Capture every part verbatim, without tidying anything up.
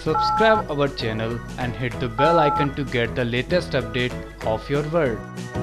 Subscribe our channel and hit the bell icon to get the latest update of your world.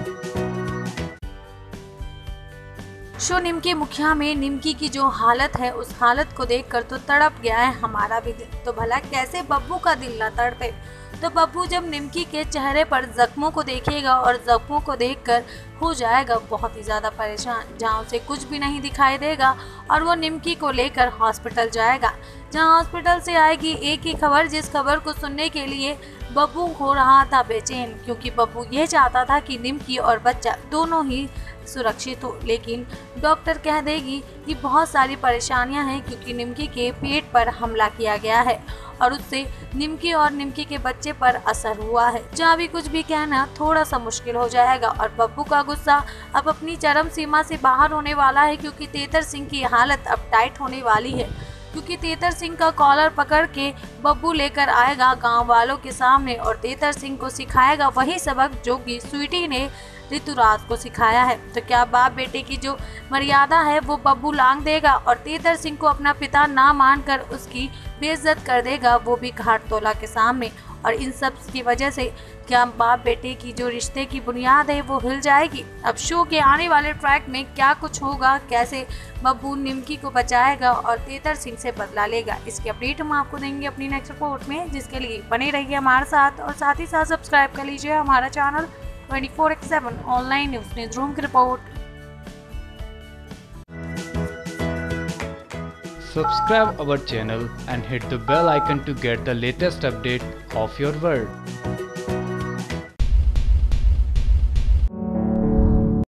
Show Nimki Mukhiya में निमकी की जो हालत है उस हालत को देखकर तो तड़प गया है हमारा भी दिल। तो भला कैसे बब्बू का दिल ना तड़पे। तो बब्बू जब निमकी के चेहरे पर जख्मों को देखेगा और जख्मों को देखकर हो जाएगा बहुत ही ज़्यादा परेशान, जहां उसे कुछ भी नहीं दिखाई देगा और वो निमकी को लेकर हॉस्पिटल जाएगा। जहां हॉस्पिटल से आएगी एक ही खबर, जिस खबर को सुनने के लिए बब्बू हो रहा था बेचैन, क्योंकि बब्बू ये चाहता था कि निमकी और बच्चा दोनों ही सुरक्षित हो। लेकिन डॉक्टर कह देगी कि बहुत सारी परेशानियां हैं, क्योंकि निमकी के पेट पर हमला किया गया है और उससे निमकी और निमकी के बच्चे पर असर हुआ है। जहाँ भी कुछ भी कहना थोड़ा सा मुश्किल हो जाएगा और बब्बू का गुस्सा अब अपनी चरम सीमा से बाहर होने वाला है, क्योंकि तेतर सिंह की हालत अब टाइट होने वाली है। क्योंकि तेतर सिंह का कॉलर पकड़ के बब्बू लेकर आएगा गांव वालों के सामने और तेतर सिंह को सिखाएगा वही सबक जो कि स्वीटी ने ऋतुराज को सिखाया है। तो क्या बाप बेटे की जो मर्यादा है वो बब्बू लांग देगा और तेतर सिंह को अपना पिता ना मानकर उसकी बेइज्जत कर देगा, वो भी घाट तोला के सामने। और इन सब की वजह से क्या बाप बेटे की जो रिश्ते की बुनियाद है वो हिल जाएगी। अब शो के आने वाले ट्रैक में क्या कुछ होगा, कैसे बब्बू निमकी को बचाएगा और तेतर सिंह से बदला लेगा, इसकी अपडेट हम आपको देंगे अपनी नेक्स्ट रिपोर्ट में, जिसके लिए बने रहिए हमारे साथ और साथ ही साथ सब्सक्राइब कर लीजिए हमारा channel twenty four by seven online news news room की report. Subscribe our channel and hit the bell icon to get the latest update of your world.